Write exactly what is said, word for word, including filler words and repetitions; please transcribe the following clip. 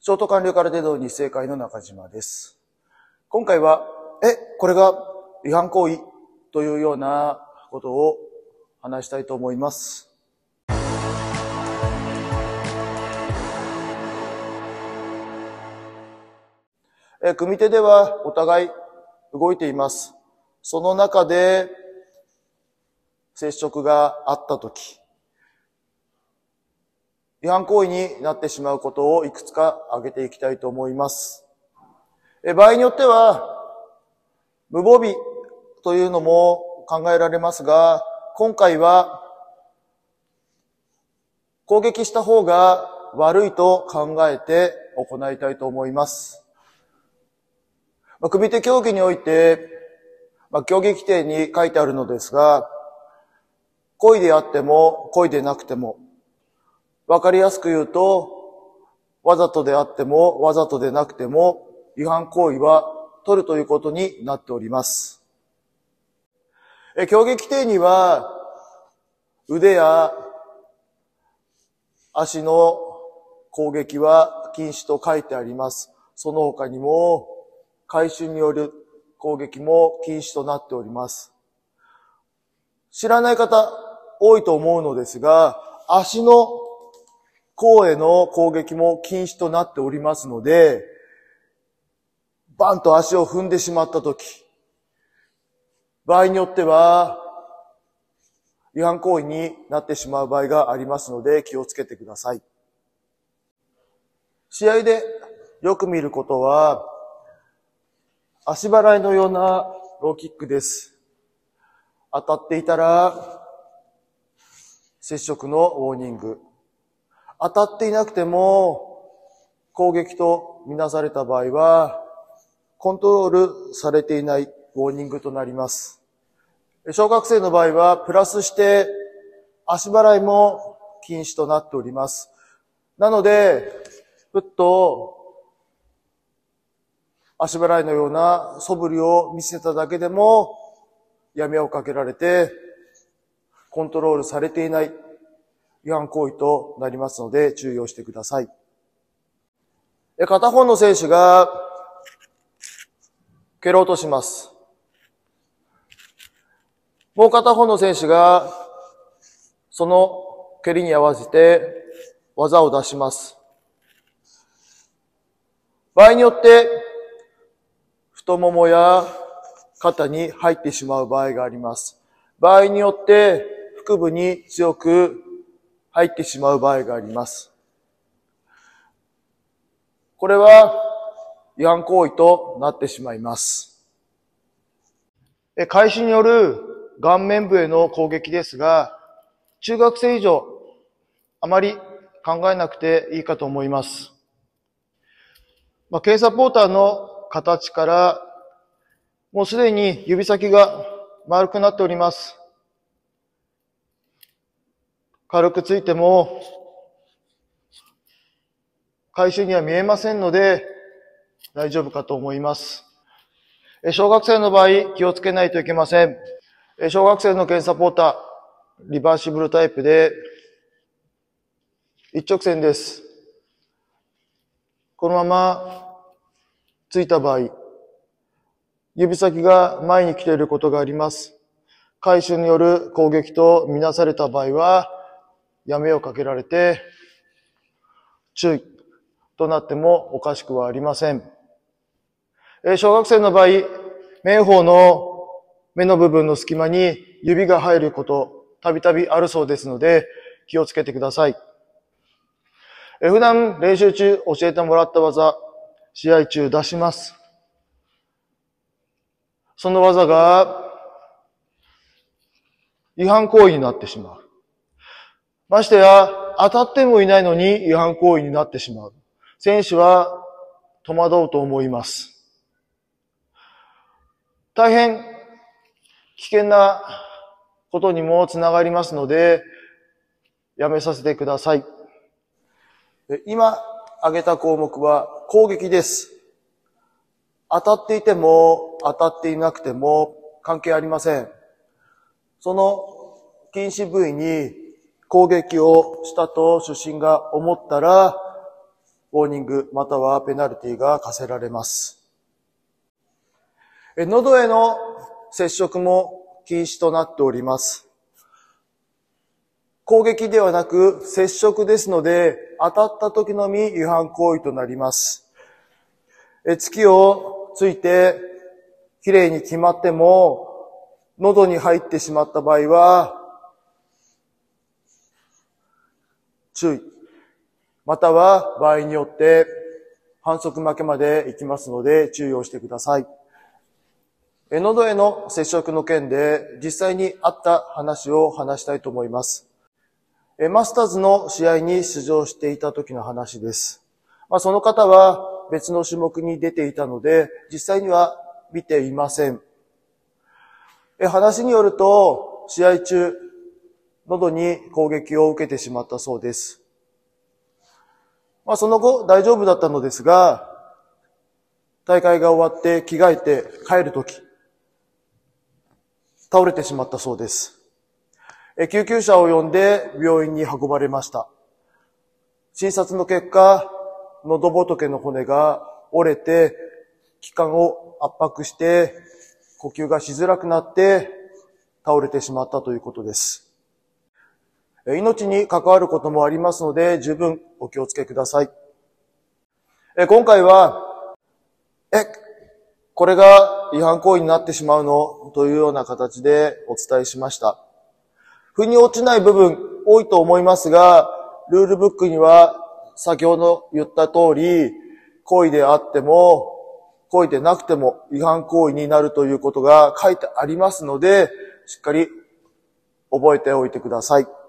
ショート完了からデド日生会の中島です。今回は、え、これが違反行為というようなことを話したいと思います。え、組手ではお互い動いています。その中で接触があったとき、違反行為になってしまうことをいくつか挙げていきたいと思います。え場合によっては、無防備というのも考えられますが、今回は攻撃した方が悪いと考えて行いたいと思います。まあ、組手競技において、まあ、競技規定に書いてあるのですが、故意であっても故意でなくても、わかりやすく言うと、わざとであってもわざとでなくても違反行為は取るということになっております。え競技規定には腕や足の攻撃は禁止と書いてあります。その他にも回収による攻撃も禁止となっております。知らない方多いと思うのですが、足の甲への攻撃も禁止となっておりますので、バンと足を踏んでしまったとき、場合によっては違反行為になってしまう場合がありますので気をつけてください。試合でよく見ることは、足払いのようなローキックです。当たっていたら接触のウォーニング。当たっていなくても攻撃とみなされた場合はコントロールされていないウォーニングとなります。小学生の場合はプラスして足払いも禁止となっております。なので、ふっと足払いのような素振りを見せただけでもやめをかけられてコントロールされていない違反行為となりますので注意をしてください。片方の選手が蹴ろうとします。もう片方の選手がその蹴りに合わせて技を出します。場合によって太ももや肩に入ってしまう場合があります。場合によって腹部に強く入ってしまう場合があります。これは違反行為となってしまいます。開始による顔面部への攻撃ですが、中学生以上あまり考えなくていいかと思います。まあ、Kサポーターの形からもうすでに指先が丸くなっております。軽くついても回収には見えませんので大丈夫かと思います。小学生の場合気をつけないといけません。小学生の剣サポーター、リバーシブルタイプで一直線です。このままついた場合、指先が前に来ていることがあります。回収による攻撃とみなされた場合はやめをかけられて注意となってもおかしくはありません。小学生の場合、明方の目の部分の隙間に指が入ることたびたびあるそうですので気をつけてください。普段練習中教えてもらった技、試合中出します。その技が違反行為になってしまう。ましてや、当たってもいないのに違反行為になってしまう。選手は戸惑うと思います。大変危険なことにもつながりますので、やめさせてください。今挙げた項目は攻撃です。当たっていても当たっていなくても関係ありません。その禁止部位に攻撃をしたと主審が思ったら、 ウォーニングまたはペナルティが課せられます。喉への接触も禁止となっております。攻撃ではなく接触ですので、当たった時のみ違反行為となります。突きをついてきれいに決まっても、喉に入ってしまった場合は、注意。または場合によって反則負けまで行きますので注意をしてください。喉への接触の件で実際にあった話を話したいと思います。マスターズの試合に出場していた時の話です。まあ、その方は別の種目に出ていたので実際には見ていません。話によると試合中、喉に攻撃を受けてしまったそうです。まあ、その後大丈夫だったのですが、大会が終わって着替えて帰るとき、倒れてしまったそうです。救急車を呼んで病院に運ばれました。診察の結果、喉仏の骨が折れて、気管を圧迫して、呼吸がしづらくなって倒れてしまったということです。命に関わることもありますので、十分お気をつけください。今回は、え、これが違反行為になってしまうのというような形でお伝えしました。腑に落ちない部分多いと思いますが、ルールブックには先ほど言った通り、行為であっても、行為でなくても違反行為になるということが書いてありますので、しっかり覚えておいてください。